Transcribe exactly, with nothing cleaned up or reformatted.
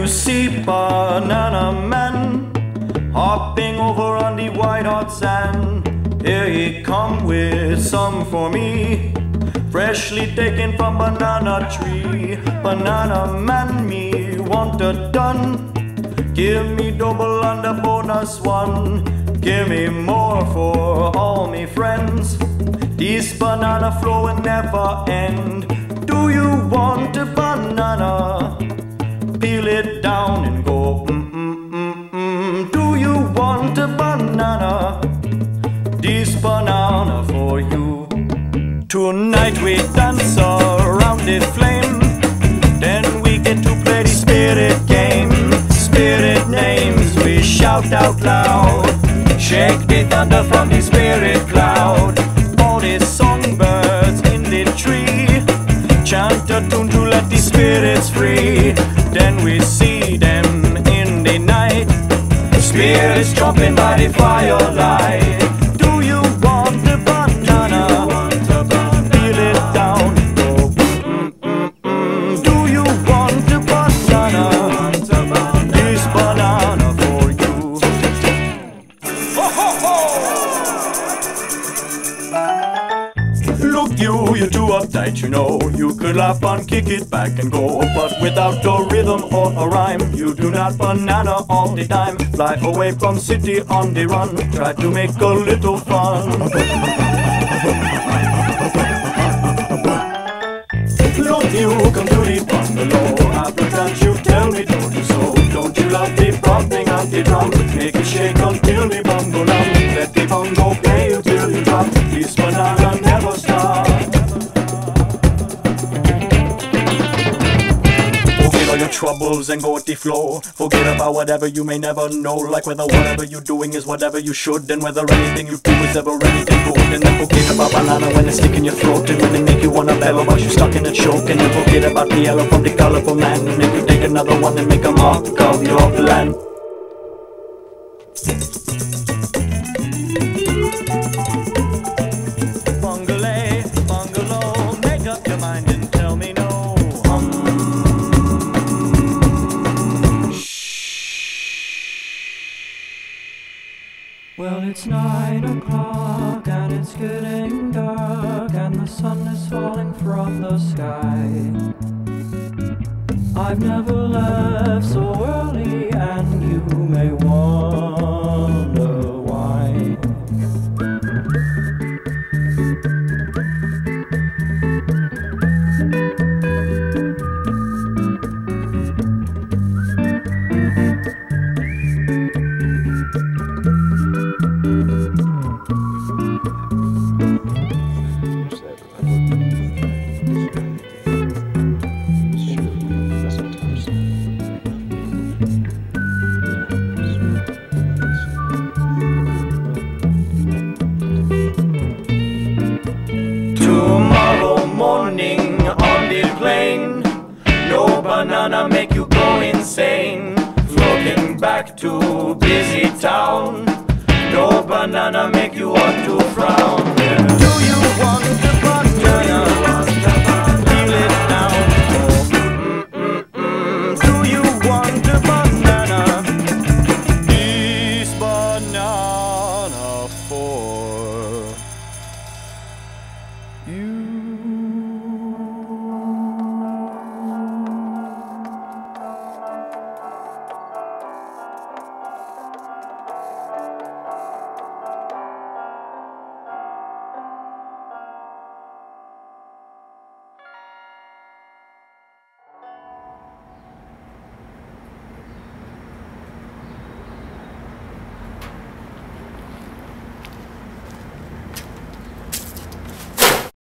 you see Banana Man hopping over on the white hot sand. Here he come with some for me, freshly taken from banana tree. Banana Man, me want a done. Give me double and a bonus one. Give me more for all me friends. This banana flow will never end. Do you want a banana? Peel it down and go mm mm mm mm. Do you want a banana? This banana for you. Tonight we dance around the flame, then we get to play the spirit game. Spirit names we shout out loud, shake the thunder from the spirit cloud. All the songbirds in the tree chant a tune to let the spirits free. Then we see them in the night, spirits jumping by the firelight. Do you want a banana? Peel it down, go mm mm mm. Do you want a banana? This banana for you. Ho ho ho! Look you, you're too uptight, you know. You could laugh and kick it back and go, but without a rhythm or a rhyme, you do not banana all the time. Fly away from city on the run, try to make a little fun. Look you, come to the bungalow. After that you tell me don't you so. Don't you love the bumping of the drum? Make it shake until the bongo numb. Let the bongo play until you drop. This banana never stops. Forget all your troubles and go with the flow. Forget about whatever you may never know, like whether whatever you're doing is whatever you should, and whether anything you do is ever anything good. And then forget about banana when it's sticking your throat, and when they make you wanna bellow but you're stuck in a choke. And then forget about the yellow from the colorful man, and make you take another one and make a mark of your plan. Bungalow, bungalow, make up your mind and tell me no. Well, it's nine o'clock and it's getting dark and the sun is falling from the sky. I've never left so early and you may wonder why. Tomorrow morning on the plane, no banana make you go insane. Floating back to busy town, no banana make you want to frown.